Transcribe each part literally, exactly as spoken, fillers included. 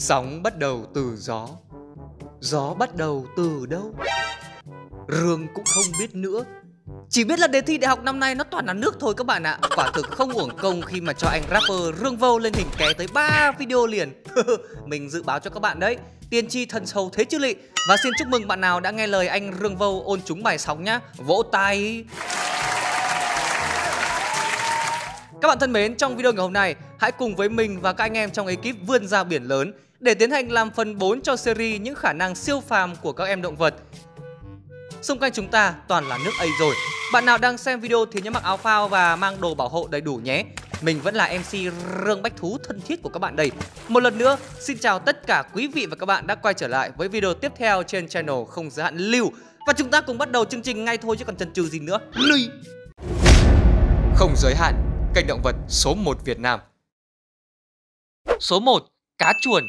Sóng bắt đầu từ gió, gió bắt đầu từ đâu? Rương cũng không biết nữa. Chỉ biết là đề thi đại học năm nay nó toàn là nước thôi các bạn ạ. Quả thực không uổng công khi mà cho anh rapper Rương Vô lên hình ké tới ba video liền. Mình dự báo cho các bạn đấy, tiên tri thần sầu thế chứ lị. Và xin chúc mừng bạn nào đã nghe lời anh Rương Vô ôn trúng bài sóng nhá. Vỗ tay. Các bạn thân mến, trong video ngày hôm nay, hãy cùng với mình và các anh em trong ekip vươn ra biển lớn để tiến hành làm phần bốn cho series những khả năng siêu phàm của các em động vật. Xung quanh chúng ta toàn là nước Ây rồi. Bạn nào đang xem video thì nhớ mặc áo phao và mang đồ bảo hộ đầy đủ nhé. Mình vẫn là em xê Rương Bách Thú thân thiết của các bạn đây. Một lần nữa, xin chào tất cả quý vị và các bạn đã quay trở lại với video tiếp theo trên channel Không Giới Hạn Lưu. Và chúng ta cùng bắt đầu chương trình ngay thôi chứ còn chần chừ gì nữa. Lui! Không Giới Hạn, kênh động vật số một Việt Nam. Số một. Cá chuồn.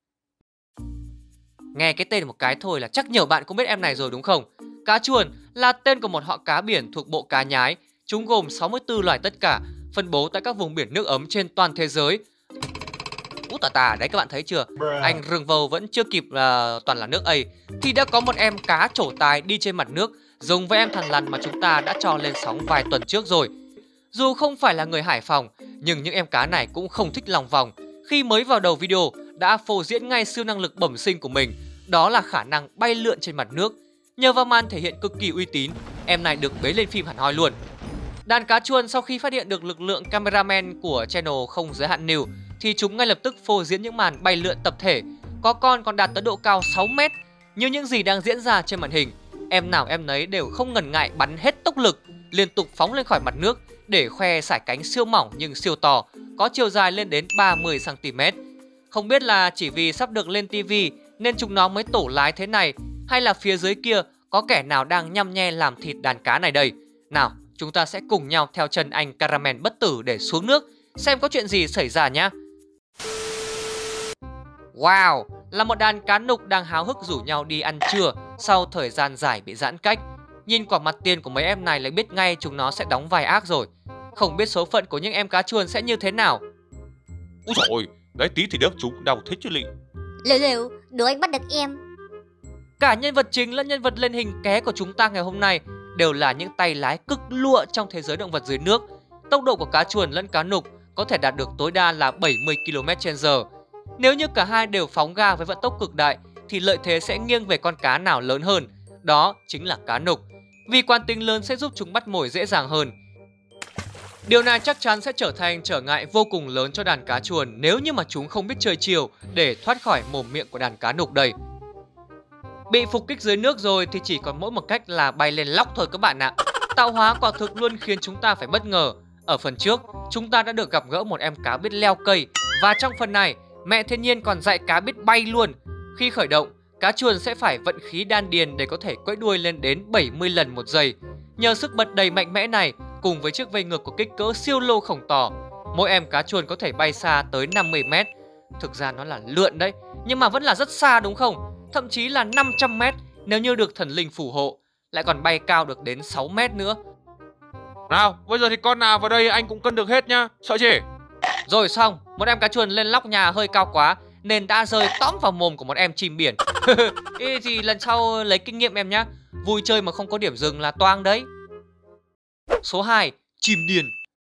Nghe cái tên một cái thôi là chắc nhiều bạn cũng biết em này rồi đúng không? Cá chuồn là tên của một họ cá biển thuộc bộ cá nhái. Chúng gồm sáu mươi tư loài tất cả, phân bố tại các vùng biển nước ấm trên toàn thế giới. Út tà tà đấy, các bạn thấy chưa? Anh Rương Vô vẫn chưa kịp uh, toàn là nước Ây thì đã có một em cá trổ tài đi trên mặt nước, giống với em thằn lằn mà chúng ta đã cho lên sóng vài tuần trước rồi. Dù không phải là người Hải Phòng, nhưng những em cá này cũng không thích lòng vòng. Khi mới vào đầu video đã phô diễn ngay siêu năng lực bẩm sinh của mình, đó là khả năng bay lượn trên mặt nước. Nhờ vào màn thể hiện cực kỳ uy tín, em này được bế lên phim hẳn hoi luôn. Đàn cá chuồn sau khi phát hiện được lực lượng cameraman của channel Không Giới Hạn News thì chúng ngay lập tức phô diễn những màn bay lượn tập thể. Có con còn đạt tới độ cao sáu mét. Như những gì đang diễn ra trên màn hình, em nào em nấy đều không ngần ngại bắn hết tốc lực, liên tục phóng lên khỏi mặt nước để khoe sải cánh siêu mỏng nhưng siêu to, có chiều dài lên đến ba mươi xăng ti mét. Không biết là chỉ vì sắp được lên tivi nên chúng nó mới tổ lái thế này, hay là phía dưới kia có kẻ nào đang nhăm nhe làm thịt đàn cá này đây. Nào, chúng ta sẽ cùng nhau theo chân anh Caramel bất tử để xuống nước, xem có chuyện gì xảy ra nhá. Wow, là một đàn cá nục đang háo hức rủ nhau đi ăn trưa sau thời gian dài bị giãn cách. Nhìn quả mặt tiền của mấy em này lại biết ngay chúng nó sẽ đóng vai ác rồi. Không biết số phận của những em cá chuồn sẽ như thế nào. Úi dồi ôi, đấy tí thì đớp chúng đau thế chứ lị. Lều lều, đứa anh bắt được em. Cả nhân vật chính lẫn nhân vật lên hình ké của chúng ta ngày hôm nay đều là những tay lái cực lụa trong thế giới động vật dưới nước. Tốc độ của cá chuồn lẫn cá nục có thể đạt được tối đa là bảy mươi ki lô mét trên giờ. Nếu như cả hai đều phóng ga với vận tốc cực đại thì lợi thế sẽ nghiêng về con cá nào lớn hơn. Đó chính là cá nục, vì quán tính lớn sẽ giúp chúng bắt mồi dễ dàng hơn. Điều này chắc chắn sẽ trở thành trở ngại vô cùng lớn cho đàn cá chuồn nếu như mà chúng không biết chơi chiều để thoát khỏi mồm miệng của đàn cá nục đây. Bị phục kích dưới nước rồi thì chỉ còn mỗi một cách là bay lên lóc thôi các bạn ạ. Tạo hóa quả thực luôn khiến chúng ta phải bất ngờ. Ở phần trước, chúng ta đã được gặp gỡ một em cá biết leo cây, và trong phần này, mẹ thiên nhiên còn dạy cá biết bay luôn. Khi khởi động, cá chuồn sẽ phải vận khí đan điền để có thể quẫy đuôi lên đến bảy mươi lần một giây. Nhờ sức bật đầy mạnh mẽ này, cùng với chiếc vây ngược có kích cỡ siêu lô khổng tỏ, mỗi em cá chuồn có thể bay xa tới năm mươi mét. Thực ra nó là lượn đấy, nhưng mà vẫn là rất xa đúng không? Thậm chí là năm trăm mét nếu như được thần linh phù hộ, lại còn bay cao được đến sáu mét nữa. Nào, bây giờ thì con nào vào đây anh cũng cân được hết nhá, sợ gì? Rồi xong, một em cá chuồn lên lóc nhà hơi cao quá nên đã rơi tõm vào mồm của một em chim biển. Ê, thì lần sau lấy kinh nghiệm em nhá. Vui chơi mà không có điểm dừng là toang đấy. Số hai. Chim điên.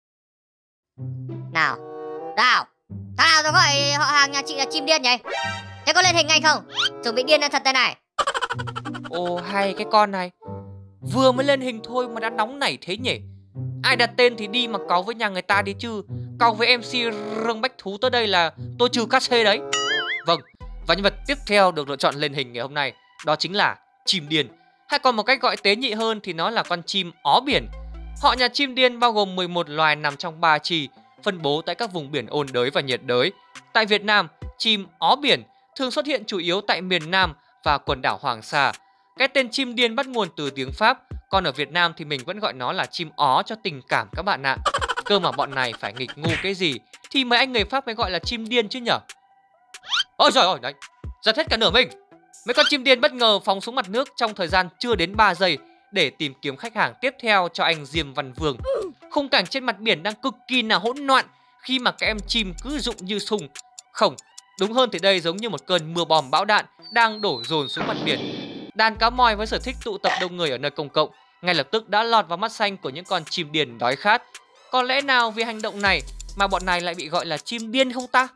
Nào, nào, thằng nào tôi gọi họ hàng nhà chị là chim điên nhỉ? Thế có lên hình ngay không? Chuẩn bị điên ra thật đây này. Ồ hay cái con này, vừa mới lên hình thôi mà đã nóng nảy thế nhỉ. Ai đặt tên thì đi mà cáu với nhà người ta đi chứ. Cáu với em xê Rương Bách Thú tới đây là tôi trừ cát xê đấy. Vâng, và nhân vật tiếp theo được lựa chọn lên hình ngày hôm nay đó chính là chim điên, hay còn một cách gọi tế nhị hơn thì nó là con chim ó biển. Họ nhà chim điên bao gồm mười một loài nằm trong ba chi, phân bố tại các vùng biển ôn đới và nhiệt đới. Tại Việt Nam, chim ó biển thường xuất hiện chủ yếu tại miền Nam và quần đảo Hoàng Sa. Cái tên chim điên bắt nguồn từ tiếng Pháp, còn ở Việt Nam thì mình vẫn gọi nó là chim ó cho tình cảm các bạn ạ. Cơ mà bọn này phải nghịch ngu cái gì thì mấy anh người Pháp mới gọi là chim điên chứ nhở. Ôi trời ơi, đấy, giật hết cả nửa mình. Mấy con chim điên bất ngờ phóng xuống mặt nước trong thời gian chưa đến ba giây để tìm kiếm khách hàng tiếp theo cho anh Diêm Văn Vương. Khung cảnh trên mặt biển đang cực kỳ là hỗn loạn khi mà các em chim cứ rụng như sùng. Không, Đúng hơn thì đây giống như một cơn mưa bom bão đạn đang đổ dồn xuống mặt biển. Đàn cá mòi với sở thích tụ tập đông người ở nơi công cộng ngay lập tức đã lọt vào mắt xanh của những con chim điên đói khát. Có lẽ nào vì hành động này mà bọn này lại bị gọi là chim điên không ta?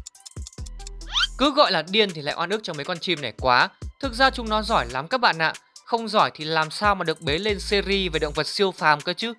Cứ gọi là điên thì lại oan ức cho mấy con chim này quá. Thực ra chúng nó giỏi lắm các bạn ạ. Không giỏi thì làm sao mà được bế lên series về động vật siêu phàm cơ chứ.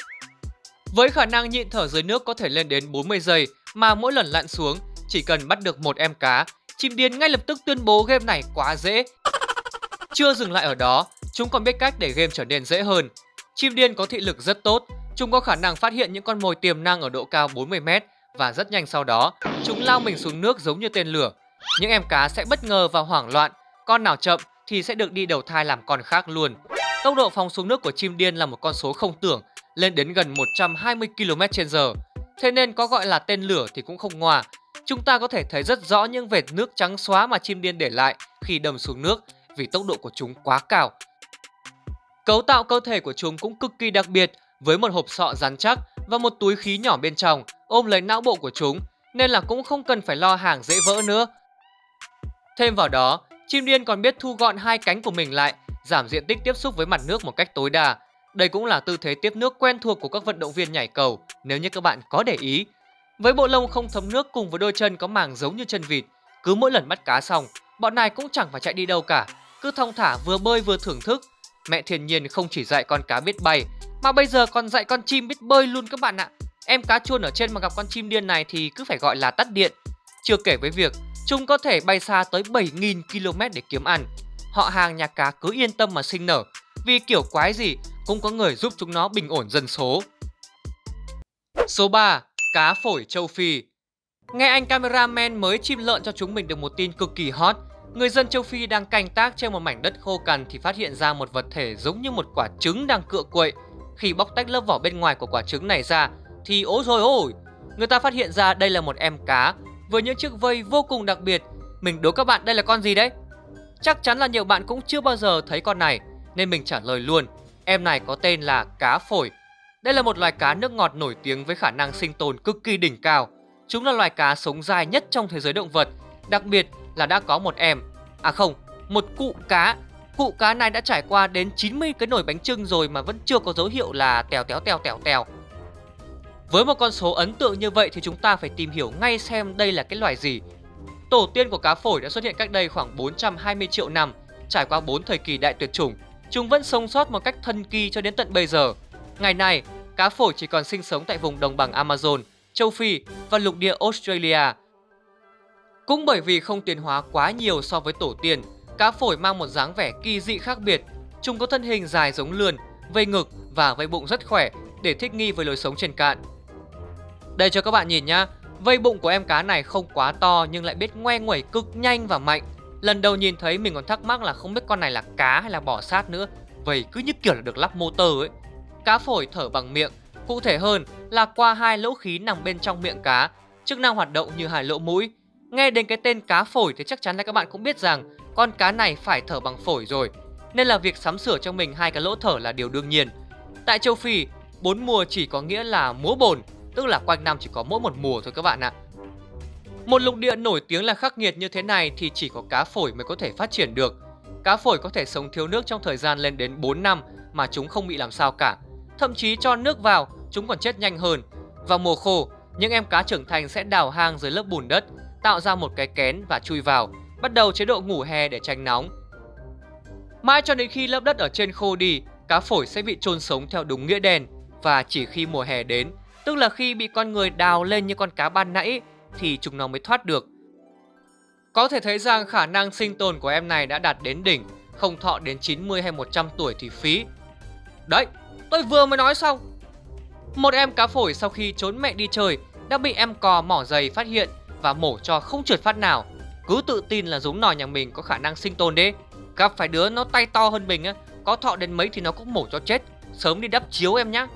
Với khả năng nhịn thở dưới nước có thể lên đến bốn mươi giây mà mỗi lần lặn xuống chỉ cần bắt được một em cá, chim điên ngay lập tức tuyên bố game này quá dễ. Chưa dừng lại ở đó, chúng còn biết cách để game trở nên dễ hơn. Chim điên có thị lực rất tốt, chúng có khả năng phát hiện những con mồi tiềm năng ở độ cao bốn mươi mét và rất nhanh sau đó, chúng lao mình xuống nước giống như tên lửa. Những em cá sẽ bất ngờ và hoảng loạn, con nào chậm thì sẽ được đi đầu thai làm con khác luôn. Tốc độ phóng xuống nước của chim điên là một con số không tưởng, lên đến gần một trăm hai mươi ki lô mét trên giờ. Thế nên có gọi là tên lửa thì cũng không ngoa. Chúng ta có thể thấy rất rõ những vệt nước trắng xóa mà chim điên để lại khi đâm xuống nước vì tốc độ của chúng quá cao. Cấu tạo cơ thể của chúng cũng cực kỳ đặc biệt với một hộp sọ rắn chắc và một túi khí nhỏ bên trong ôm lấy não bộ của chúng, nên là cũng không cần phải lo hàng dễ vỡ nữa. Thêm vào đó, chim điên còn biết thu gọn hai cánh của mình lại, giảm diện tích tiếp xúc với mặt nước một cách tối đa. Đây cũng là tư thế tiếp nước quen thuộc của các vận động viên nhảy cầu nếu như các bạn có để ý. Với bộ lông không thấm nước cùng với đôi chân có màng giống như chân vịt, cứ mỗi lần bắt cá xong, bọn này cũng chẳng phải chạy đi đâu cả, cứ thong thả vừa bơi vừa thưởng thức. Mẹ thiên nhiên không chỉ dạy con cá biết bay, mà bây giờ còn dạy con chim biết bơi luôn các bạn ạ. Em cá chuôn ở trên mà gặp con chim điên này thì cứ phải gọi là tắt điện. Chưa kể với việc chúng có thể bay xa tới bảy nghìn ki lô mét để kiếm ăn. Họ hàng nhà cá cứ yên tâm mà sinh nở, vì kiểu quái gì cũng có người giúp chúng nó bình ổn dân số. Số ba. Cá phổi châu Phi. Nghe anh cameraman mới chim lợn cho chúng mình được một tin cực kỳ hot. Người dân châu Phi đang canh tác trên một mảnh đất khô cằn thì phát hiện ra một vật thể giống như một quả trứng đang cựa quậy. Khi bóc tách lớp vỏ bên ngoài của quả trứng này ra thì ôi rồi ôi, người ta phát hiện ra đây là một em cá với những chiếc vây vô cùng đặc biệt. Mình đố các bạn đây là con gì đấy? Chắc chắn là nhiều bạn cũng chưa bao giờ thấy con này, nên mình trả lời luôn. Em này có tên là cá phổi. Đây là một loài cá nước ngọt nổi tiếng với khả năng sinh tồn cực kỳ đỉnh cao. Chúng là loài cá sống dài nhất trong thế giới động vật. Đặc biệt là đã có một em, à không, một cụ cá. Cụ cá này đã trải qua đến chín mươi cái nồi bánh chưng rồi mà vẫn chưa có dấu hiệu là tèo téo tèo tèo tèo. Với một con số ấn tượng như vậy thì chúng ta phải tìm hiểu ngay xem đây là cái loài gì. Tổ tiên của cá phổi đã xuất hiện cách đây khoảng bốn trăm hai mươi triệu năm, trải qua bốn thời kỳ đại tuyệt chủng. Chúng vẫn sống sót một cách thần kỳ cho đến tận bây giờ. Ngày nay, cá phổi chỉ còn sinh sống tại vùng đồng bằng Amazon, châu Phi và lục địa Australia. Cũng bởi vì không tiến hóa quá nhiều so với tổ tiên, cá phổi mang một dáng vẻ kỳ dị khác biệt. Chúng có thân hình dài giống lươn, vây ngực và vây bụng rất khỏe để thích nghi với lối sống trên cạn. Đây cho các bạn nhìn nhá, vây bụng của em cá này không quá to nhưng lại biết ngoe nguẩy cực nhanh và mạnh. Lần đầu nhìn thấy mình còn thắc mắc là không biết con này là cá hay là bò sát nữa, vậy cứ như kiểu là được lắp motor ấy. Cá phổi thở bằng miệng, cụ thể hơn là qua hai lỗ khí nằm bên trong miệng cá, chức năng hoạt động như hai lỗ mũi. Nghe đến cái tên cá phổi thì chắc chắn là các bạn cũng biết rằng con cá này phải thở bằng phổi rồi, nên là việc sắm sửa cho mình hai cái lỗ thở là điều đương nhiên. Tại châu Phi, bốn mùa chỉ có nghĩa là múa bồn, tức là quanh năm chỉ có mỗi một mùa thôi các bạn ạ. Một lục địa nổi tiếng là khắc nghiệt như thế này thì chỉ có cá phổi mới có thể phát triển được. Cá phổi có thể sống thiếu nước trong thời gian lên đến bốn năm mà chúng không bị làm sao cả. Thậm chí cho nước vào, chúng còn chết nhanh hơn. Vào mùa khô, những em cá trưởng thành sẽ đào hang dưới lớp bùn đất, tạo ra một cái kén và chui vào, bắt đầu chế độ ngủ hè để tránh nóng. Mãi cho đến khi lớp đất ở trên khô đi, cá phổi sẽ bị chôn sống theo đúng nghĩa đen. Và chỉ khi mùa hè đến, tức là khi bị con người đào lên như con cá ban nãy, thì chúng nó mới thoát được. Có thể thấy rằng khả năng sinh tồn của em này đã đạt đến đỉnh, không thọ đến chín mươi hay một trăm tuổi thì phí. Đấy, tôi vừa mới nói xong. Một em cá phổi sau khi trốn mẹ đi chơi đã bị em cò mỏ giày phát hiện và mổ cho không trượt phát nào. Cứ tự tin là giống nòi nhà mình có khả năng sinh tồn đấy. Gặp phải đứa nó tay to hơn mình á, có thọ đến mấy thì nó cũng mổ cho chết. Sớm đi đắp chiếu em nhá.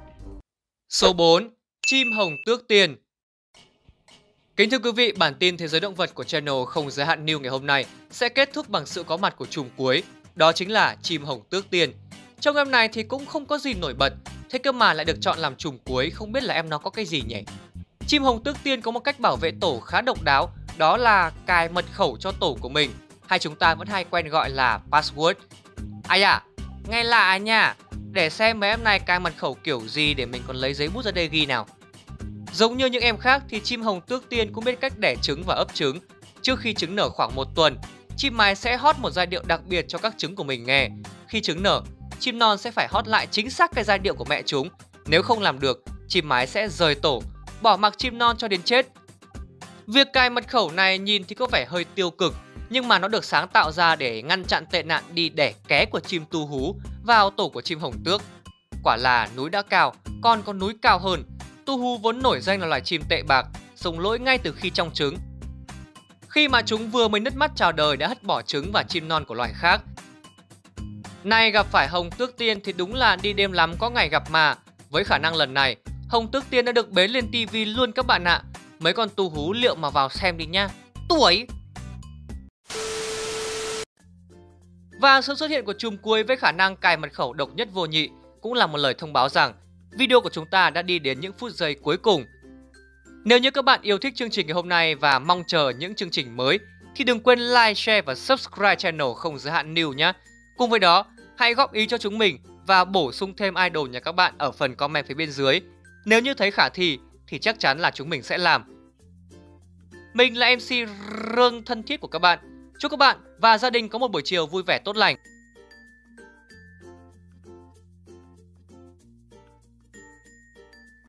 Số bốn. Chim hồng tước tiền. Kính thưa quý vị, bản tin Thế giới động vật của channel Không Giới Hạn News ngày hôm nay sẽ kết thúc bằng sự có mặt của trùm cuối. Đó chính là chim hồng tước tiền. Trong em này thì cũng không có gì nổi bật, thế cơ mà lại được chọn làm trùm cuối, không biết là em nó có cái gì nhỉ? Chim hồng tước tiên có một cách bảo vệ tổ khá độc đáo, đó là cài mật khẩu cho tổ của mình, hay chúng ta vẫn hay quen gọi là password. Ai à, nghe lạ nha. Để xem mấy em này cài mật khẩu kiểu gì để mình còn lấy giấy bút ra đây ghi nào. Giống như những em khác thì chim hồng tước tiên cũng biết cách đẻ trứng và ấp trứng. Trước khi trứng nở khoảng một tuần, chim mái sẽ hót một giai điệu đặc biệt cho các trứng của mình nghe. Khi trứng nở, chim non sẽ phải hót lại chính xác cái giai điệu của mẹ chúng. Nếu không làm được, chim mái sẽ rời tổ, bỏ mặc chim non cho đến chết. Việc cài mật khẩu này nhìn thì có vẻ hơi tiêu cực, nhưng mà nó được sáng tạo ra để ngăn chặn tệ nạn đi đẻ ké của chim tu hú vào tổ của chim hồng tước. Quả là núi đã cao, còn có núi cao hơn. Tu hú vốn nổi danh là loài chim tệ bạc, sống lỗi ngay từ khi trong trứng. Khi mà chúng vừa mới nứt mắt chào đời đã hất bỏ trứng và chim non của loài khác. Nay gặp phải hồng tước tiên thì đúng là đi đêm lắm có ngày gặp mà. Với khả năng lần này, hồng tước tiên đã được bế lên tivi luôn các bạn ạ. Mấy con tu hú liệu mà vào xem đi nha. Tuổi! Và sự xuất hiện của chùm cuối với khả năng cài mật khẩu độc nhất vô nhị cũng là một lời thông báo rằng video của chúng ta đã đi đến những phút giây cuối cùng. Nếu như các bạn yêu thích chương trình ngày hôm nay và mong chờ những chương trình mới thì đừng quên like, share và subscribe channel Không Giới Hạn News nhé. Cùng với đó, hãy góp ý cho chúng mình và bổ sung thêm idol nhà các bạn ở phần comment phía bên dưới. Nếu như thấy khả thi thì chắc chắn là chúng mình sẽ làm. Mình là em xê Rương thân thiết của các bạn. Chúc các bạn và gia đình có một buổi chiều vui vẻ tốt lành.